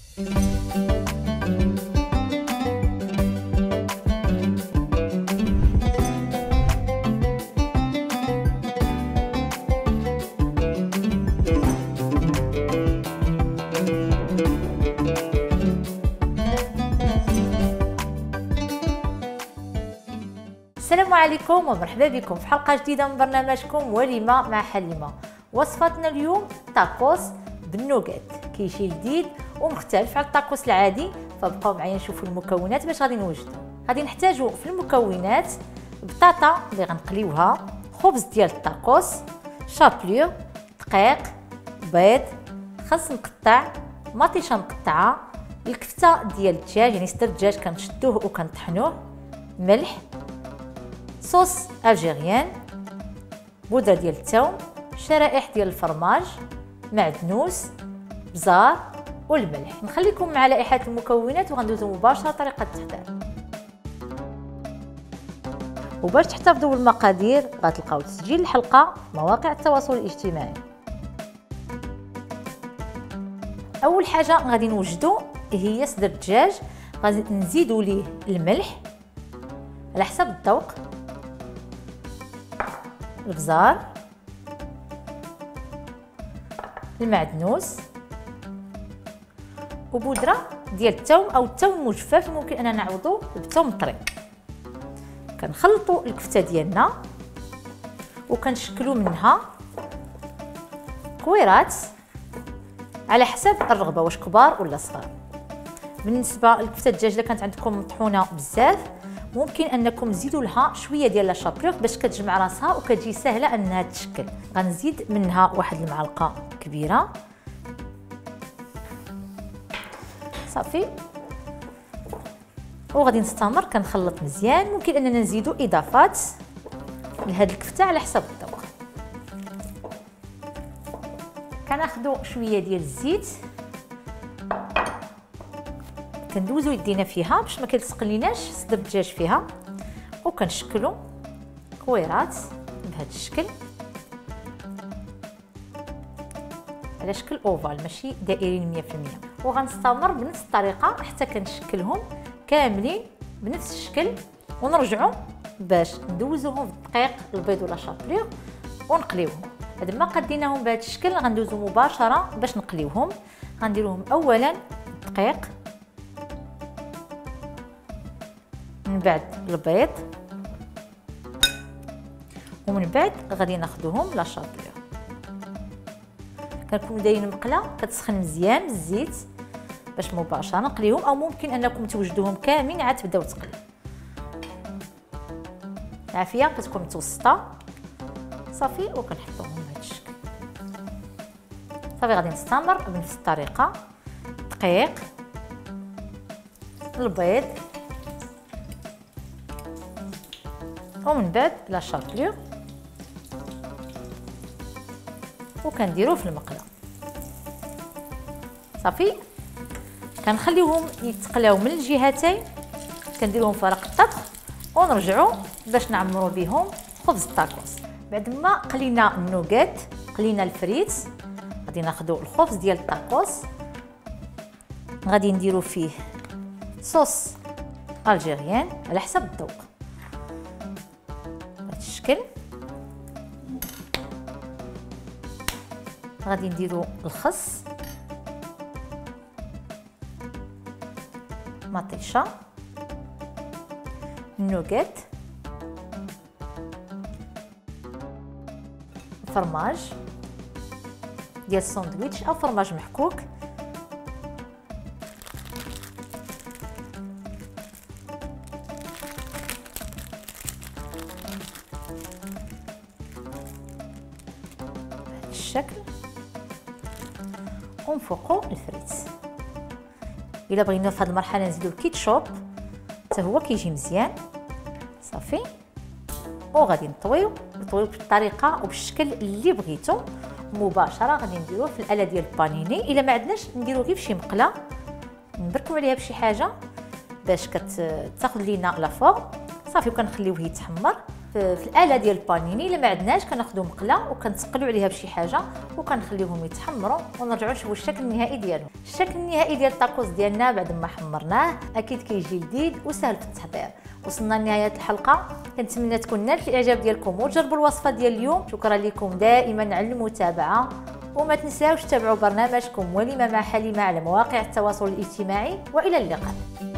السلام عليكم ومرحبا بكم في حلقه جديده من برنامجكم وليمه مع حليمه. وصفتنا اليوم تاكوس بالنوغات، كيجي جديد ومختلف على التاكوس العادي. فبقاو معايا نشوفوا المكونات باش غادي نوجدوا. غادي نحتاجوا في المكونات بطاطا اللي غنقليوها، خبز ديال التاكوس، شابلور، دقيق، بيض، خس مقطع، مطيشه مقطعه، الكفته ديال الدجاج يعني صدر الدجاج كنشدوه وكنطحنوه، ملح، صوص الجيريان، بودره ديال الثوم، شرائح ديال الفرماج، معدنوس، بزار والملح. نخليكم مع لائحه المكونات وغندوزو مباشره طريقه التحضير. وباش تحتفظوا بالمقادير غتلقاو تسجيل الحلقه في مواقع التواصل الاجتماعي. اول حاجه غادي نوجدوا هي صدر الدجاج، غادي نزيدوا ليه الملح على حسب الذوق، البزار، المعدنوس، وبودره ديال الثوم او الثوم مجفف، ممكن اننا نعوضوه بالثوم طري. كنخلطوا الكفته ديالنا وكنشكلوا منها كويرات على حسب الرغبه، واش كبار ولا صغار. بالنسبه لكفته الدجاج الا كانت عندكم مطحونه بزاف ممكن انكم تزيدوا لها شويه ديال لا شابلور باش كتجمع راسها وكتجي سهله انها تشكل. غنزيد منها واحد المعلقه كبيره صافي، وغادي نستمر كنخلط مزيان. ممكن اننا نزيدوا اضافات لهاد الكفته على حسب الذوق. كناخذوا شويه ديال الزيت كندوزو يدينا فيها باش ما كيلصقليناش صدر الدجاج فيها، وكنشكلوا كويرات بهذا الشكل على شكل اوفال ماشي دائريين 100%. وغنستمر بنفس الطريقه حتى كنشكلهم كاملين بنفس الشكل، ونرجعوا باش ندوزوهم في الدقيق، البيض ولا شابلور ونقليوهم. بعد ما قديناهم بهذا الشكل غندوزو مباشره باش نقليوهم. غنديروهم اولا الدقيق، من بعد البيض، ومن بعد غادي ناخذوهم لا شابلور. كنكونوا دايرين مقله كتسخن مزيان بالزيت باش مباشره نقليهم، او ممكن انكم توجدوهم كاملين عاد تبداو تقليو. العافيه كتكون متوسطه صافي، وكنحطوهم بهذا الشكل صافي. غادي نستمر بنفس الطريقه، دقيق، البيض، ومن بعد لا شابلور، وكنديروه في المقله صافي. كنخليوهم يتقلاو من الجهتين، كنديروهم في ورق الطبخ ونرجعوا باش نعمروا بهم خبز التاكوس. بعد ما قلينا النوغات قلينا الفريت، غادي ناخذوا الخبز ديال التاكوس، غادي نديروا فيه صوص الجيريان على حسب الذوق بهذا الشكل. غادي نديروا الخس، مطيشه، النوغات، فرماج ديال الساندويتش او فرماج محكوك، بهذا الشكل، ونفوقو الفريت. الا بغينا في هذه المرحله نزيدو الكيتشوب حتى هو كيجي مزيان صافي. وغادي نطويو بالطريقه وبالشكل اللي بغيتو. مباشره غادي نديروه في الاله ديال البانيني. الا ما عندناش نديروه غير في شي مقله نبركو عليها بشي حاجه باش كتاخذ لينا لافور صافي، وكنخليوه يتحمر في الاله ديال البانيني. الا ما عندناش كناخذوا مقله وكنتقلوا عليها بشي حاجه وكنخليوهم يتحمروا ونرجعوا نشوفوا الشكل النهائي ديالهم. الشكل النهائي ديال الطاكوس ديالنا بعد ما حمرناه اكيد كيجي لذيذ وسهل في التحضير. وصلنا لنهايه الحلقه، كنتمنى تكون نالت الاعجاب ديالكم وتجربوا الوصفه ديال اليوم. شكرا لكم دائما على المتابعه، وما تنساوش تتابعوا برنامجكم وليمه مع حليمه على مواقع التواصل الاجتماعي، والى اللقاء.